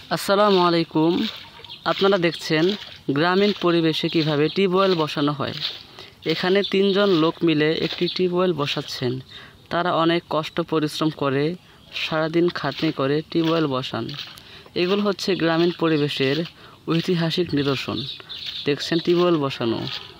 আসসালামু আলাইকুম। আপনারা দেখছেন গ্রামীণ পরিবেশে কিভাবে টিউবওয়েল বসানো হয়। এখানে 3 জন লোক মিলে একটি টিউবওয়েল বসাচ্ছেন। তারা অনেক কষ্ট পরিশ্রম করে সারাদিন খাটনি করে টিউবওয়েল বসান। এগুলো হচ্ছে গ্রামীণ পরিবেশের ঐতিহাসিক নিদর্শন। দেখছেন টিউবওয়েল বসানো।